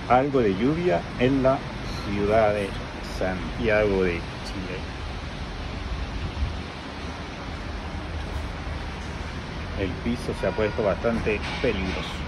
algo de lluvia en la ciudad de Santiago de Chile. El piso se ha puesto bastante peligroso.